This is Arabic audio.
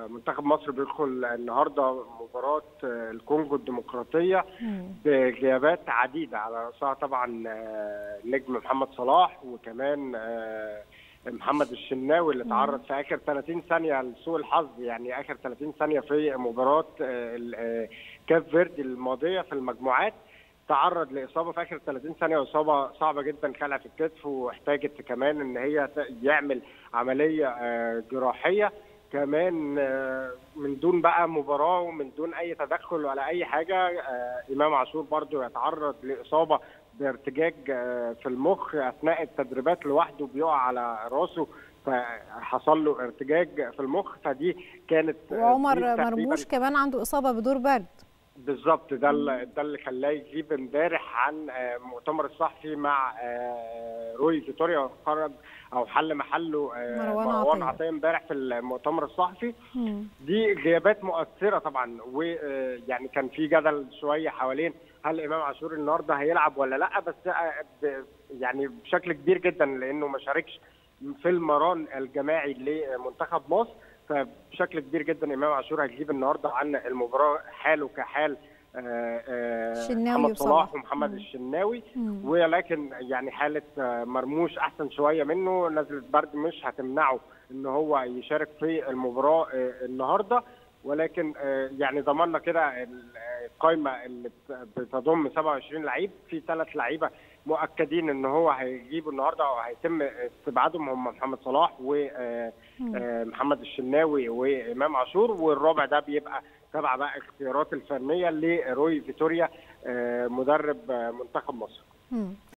منتخب مصر بيدخل النهارده مباراه الكونغو الديمقراطيه بغيابات عديده، على راسها طبعا النجم محمد صلاح، وكمان محمد الشناوي اللي تعرض في اخر 30 ثانيه لسوء الحظ، يعني اخر 30 ثانيه في مباراه كاب فيردي الماضيه في المجموعات، تعرض لاصابه في اخر 30 ثانيه، واصابه صعبه جدا، خلع في الكتف، واحتاجت كمان ان هي يعمل عمليه جراحيه كمان من دون بقى مباراه ومن دون اي تدخل ولا اي حاجه. امام عاشور برضو يتعرض لاصابه بارتجاج في المخ اثناء التدريبات، لوحده بيقع على راسه فحصل له ارتجاج في المخ، فدي كانت. وعمر مرموش كمان عنده اصابه بدور برد. بالظبط، ده اللي خلاه يجيب امبارح عن المؤتمر الصحفي مع روي فيتوريا، وخرج او حل محله مروان عطيه امبارح في المؤتمر الصحفي. دي غيابات مؤثره طبعا، ويعني كان في جدل شويه حوالين هل امام عاشور النهارده هيلعب ولا لا، بس يعني بشكل كبير جدا لانه ما شاركش في المران الجماعي لمنتخب مصر، فبشكل كبير جدا امام عاشور هيجيب النهارده عن المباراه حاله كحال محمد صلاح ومحمد الشناوي، ولكن يعني حاله مرموش احسن شويه منه، نزله برد مش هتمنعه ان هو يشارك في المباراه النهارده، ولكن يعني ضمننا كده القائمه اللي بتضم 27 لعيب، في 3 لعيبه مؤكدين ان هو هيجيبوا النهارده او هيتم استبعادهم، هم محمد صلاح ومحمد الشناوي وامام عاشور، والرابع ده بيبقى تبع بقى اختيارات الفنيه لروي فيتوريا مدرب منتخب مصر.